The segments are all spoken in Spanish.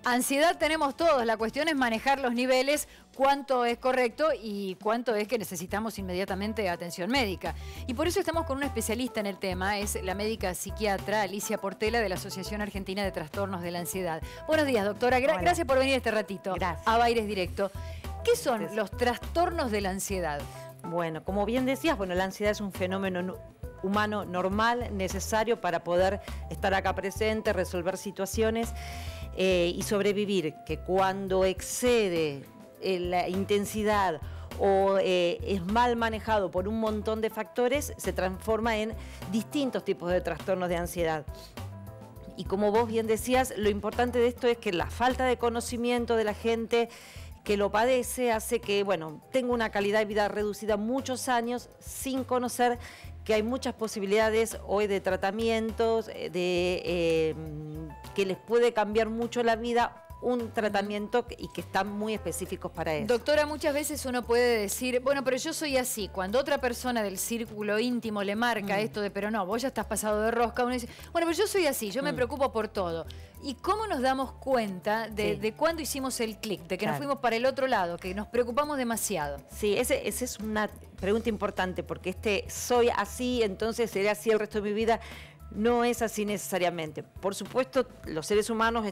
Ansiedad tenemos todos, la cuestión es manejar los niveles, cuánto es correcto y cuánto es que necesitamos inmediatamente atención médica. Y por eso estamos con una especialista en el tema, es la médica psiquiatra Alicia Portela de la Asociación Argentina de Trastornos de la Ansiedad. Buenos días, doctora. Gracias por venir este ratito. Gracias. A Baires Directo. ¿Qué son los trastornos de la ansiedad? Bueno, como bien decías, la ansiedad es un fenómeno humano normal, necesario para poder estar acá presente, resolver situaciones y sobrevivir, que cuando excede la intensidad o es mal manejado por un montón de factores, se transforma en distintos tipos de trastornos de ansiedad. Y como vos bien decías, lo importante de esto es que la falta de conocimiento de la gente que lo padece hace que, tenga una calidad de vida reducida muchos años sin conocer que hay muchas posibilidades hoy de tratamientos, que les puede cambiar mucho la vida, un tratamiento y que están muy específicos para eso. Doctora, muchas veces uno puede decir, pero yo soy así. Cuando otra persona del círculo íntimo le marca esto de, pero no, vos ya estás pasado de rosca, uno dice, pero yo soy así, yo me preocupo por todo. ¿Y cómo nos damos cuenta de cuándo hicimos el clic, de que nos fuimos para el otro lado, que nos preocupamos demasiado? Sí, esa es una pregunta importante, porque soy así, entonces seré así el resto de mi vida. No es así necesariamente. Por supuesto, los seres humanos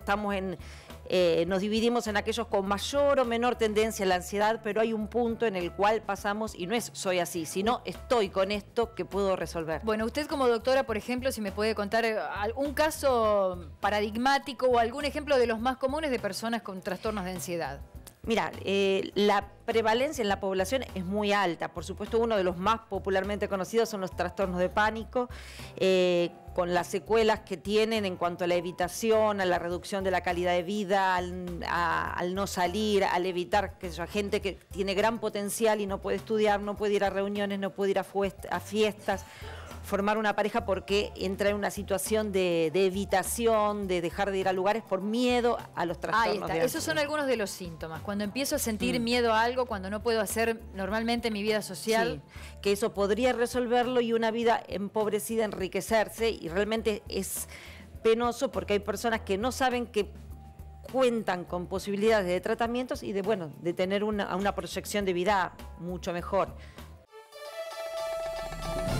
nos dividimos en aquellos con mayor o menor tendencia a la ansiedad, pero hay un punto en el cual pasamos y no es soy así, sino estoy con esto que puedo resolver. Bueno, usted como doctora, por ejemplo, si me puede contar algún caso paradigmático o algún ejemplo de los más comunes de personas con trastornos de ansiedad. Mira, la prevalencia en la población es muy alta. Por supuesto, uno de los más popularmente conocidos son los trastornos de pánico, con las secuelas que tienen en cuanto a la evitación, a la reducción de la calidad de vida, al no salir, al evitar que haya gente que tiene gran potencial y no puede estudiar, no puede ir a reuniones, no puede ir a fiestas, formar una pareja porque entra en una situación de evitación, de dejar de ir a lugares por miedo a los trastornos. Ahí está, esos son algunos de los síntomas. Cuando empiezo a sentir miedo a algo, cuando no puedo hacer normalmente mi vida social. Sí, que eso podría resolverlo y una vida empobrecida, enriquecerse, y realmente es penoso porque hay personas que no saben que cuentan con posibilidades de tratamientos y de tener una proyección de vida mucho mejor.